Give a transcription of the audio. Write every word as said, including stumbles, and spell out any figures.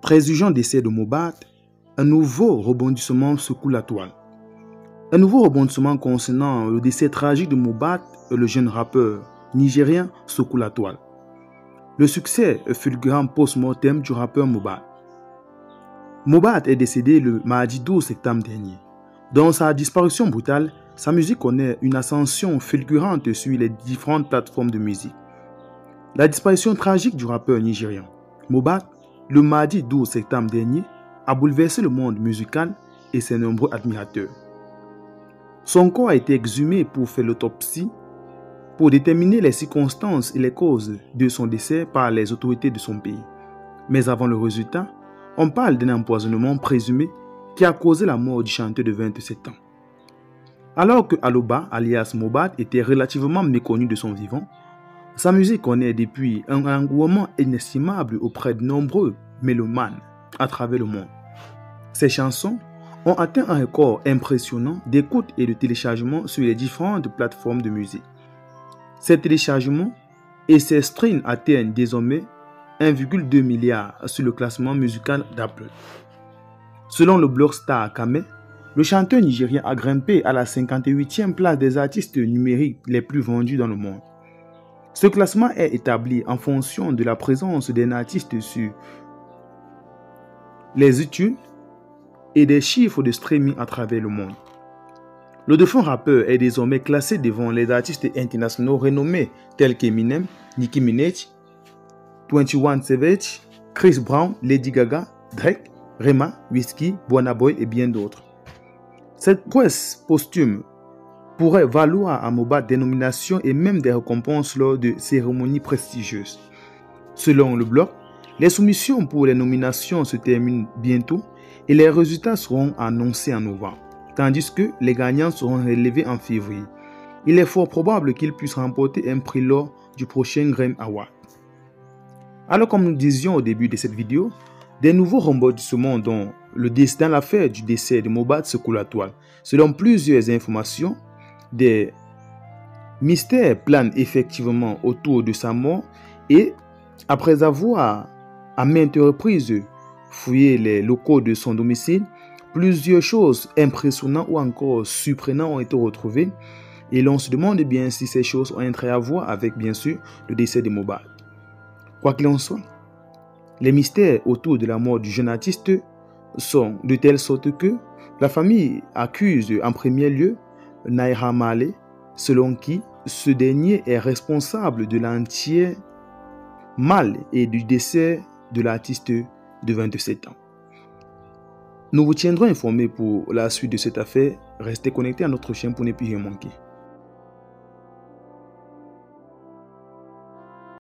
Préjugeant décès de Mohbad, un nouveau rebondissement secoue la toile. Un nouveau rebondissement concernant le décès tragique de Mohbad, le jeune rappeur nigérien, secoue la toile. Le succès fulgurant post-mortem du rappeur Mohbad. Mohbad est décédé le mardi douze septembre dernier. Dans sa disparition brutale, sa musique connaît une ascension fulgurante sur les différentes plateformes de musique. La disparition tragique du rappeur nigérian Mohbad, le mardi douze septembre dernier, a bouleversé le monde musical et ses nombreux admirateurs. Son corps a été exhumé pour faire l'autopsie, pour déterminer les circonstances et les causes de son décès par les autorités de son pays. Mais avant le résultat, on parle d'un empoisonnement présumé qui a causé la mort du chanteur de vingt-sept ans. Alors que Aloba, alias Mohbad, était relativement méconnu de son vivant, sa musique connaît depuis un engouement inestimable auprès de nombreux mélomanes à travers le monde. Ses chansons ont atteint un record impressionnant d'écoute et de téléchargement sur les différentes plateformes de musique. Ces téléchargements et ces streams atteignent désormais un virgule deux milliard sur le classement musical d'Apple. Selon le blog Star Kame, le chanteur nigérien a grimpé à la cinquante-huitième place des artistes numériques les plus vendus dans le monde. Ce classement est établi en fonction de la présence d'un artiste sur les iTunes et des chiffres de streaming à travers le monde. Le défunt rappeur est désormais classé devant les artistes internationaux renommés tels qu'Eminem, Nicki Minaj, vingt et un Savage, Chris Brown, Lady Gaga, Drake, Rema, Wizkid, Burna Boy et bien d'autres. Cette prouesse posthume pourrait valoir à Mohbad des nominations et même des récompenses lors de cérémonies prestigieuses. Selon le blog, les soumissions pour les nominations se terminent bientôt et les résultats seront annoncés en novembre, tandis que les gagnants seront relevés en février. Il est fort probable qu'ils puissent remporter un prix lors du prochain Grammy Award. Alors, comme nous disions au début de cette vidéo, des nouveaux rebondissements dont le destin, l'affaire du décès de Mohbad secoue la toile. Selon plusieurs informations, des mystères planent effectivement autour de sa mort et après avoir à maintes reprises fouillé les locaux de son domicile, plusieurs choses impressionnantes ou encore surprenantes ont été retrouvées et l'on se demande bien si ces choses ont un trait à voir avec bien sûr le décès de Mohbad. Quoi qu'il en soit, les mystères autour de la mort du jeune artiste sont de telle sorte que la famille accuse en premier lieu Naira Marley, selon qui ce dernier est responsable de l'entier mal et du décès de l'artiste de vingt-sept ans. Nous vous tiendrons informés pour la suite de cette affaire. Restez connectés à notre chaîne pour ne plus rien manquer.